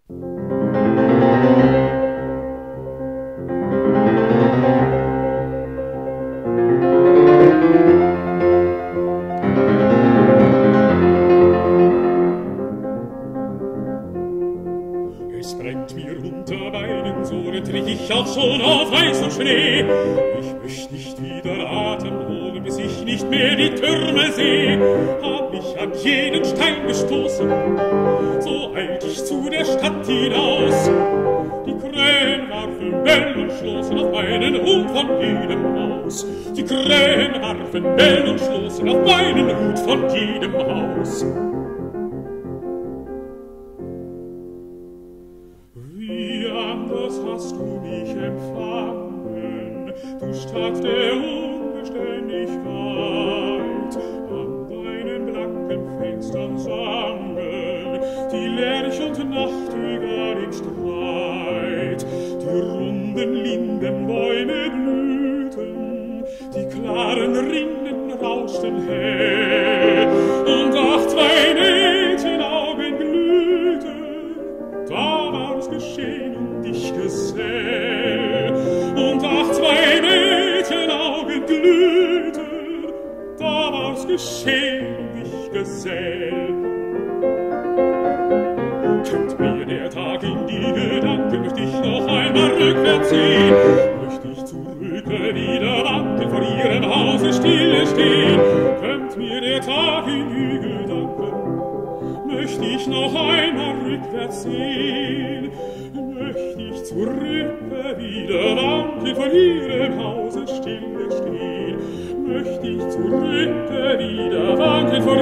Es brennt mir unter meinen Sohlen, tritt ich auch schon auf heißem Schnee. Ich möcht nicht wieder Atem holen, bis ich nicht mehr die Türme seh. Hab mich an jeden Stein gestoßen, so eilt ich zu der Stadt hinaus. Die Krähen warfen Bell und schlossen auf meinen Hut von jedem Haus. Die Krähen warfen Bell und schlossen auf meinen Hut von jedem Haus. Wie anders hast du mich empfangen, du Stadt der Unbeständigkeit. An deinen blanken Fenstern sangen die Lerch und Nachtigall im Streit. Die runden Lindenbäume blühten, die klaren Rinnen rauschten hell. Und auch zwei Mädchenaugen glühten, da war's geschehen und ich gesell. Und auch zwei Mädchenaugen glühten, da war's geschehen und ich gesell. Kommt mir der Tag in die Gedanken, möcht ich noch einmal rückwärts sehen, möcht ich zurück wieder wandeln, vor ihrem Hause stille stehen. Kommt mir der Tag in die Gedanken, möcht ich noch einmal rückwärts sehen, möcht ich zurück wieder wandeln, vor ihrem Hause stille stehen, möcht ich zurück wieder wandeln, vor